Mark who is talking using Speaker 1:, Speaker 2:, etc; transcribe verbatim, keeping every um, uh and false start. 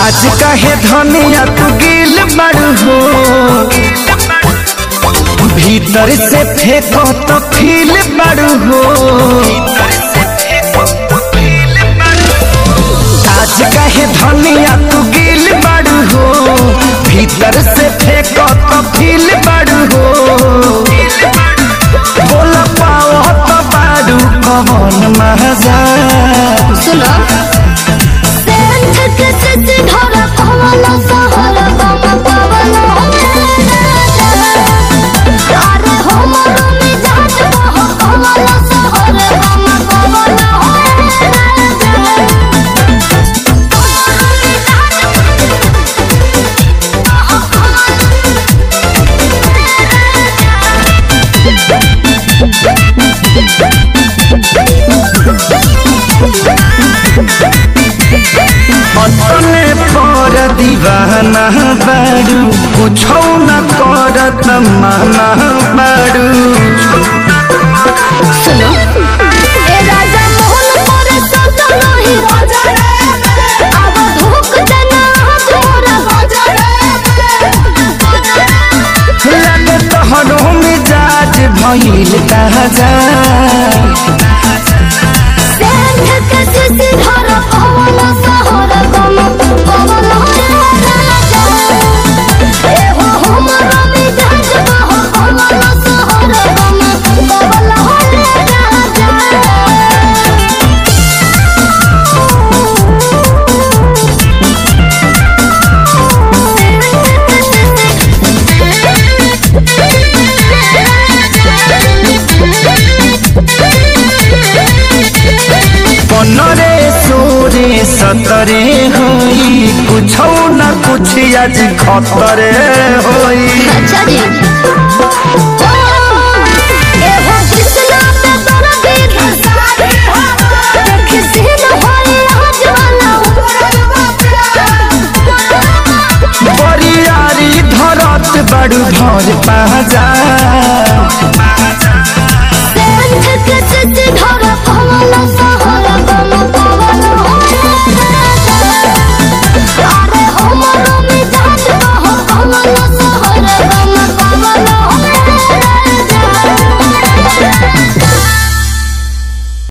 Speaker 1: आज कहे धनिया तू गिल बड़ू हो, भीतर से फेंको तो फील बड़ू हो। आज कहे धनिया तू गिल बड़ू हो, भीतर से फेंको तो फील बड़ू हो। बोल पाओ तो बाड़ू कौन मजा
Speaker 2: सुनो
Speaker 1: अपने पर दीवाना बाड़ू, कुछो न करत माना बाड़ू।
Speaker 2: सुनो ए राजा मोहन पर सदा नहीं राजा रे, अब धोख देना तोरा राजा रे।
Speaker 1: लगे तोहरो मिजाज भइल ताजा, नरे सोरे सतरे होई, कुछ न कुछ आज खतरे होई।
Speaker 2: अच्छा जी।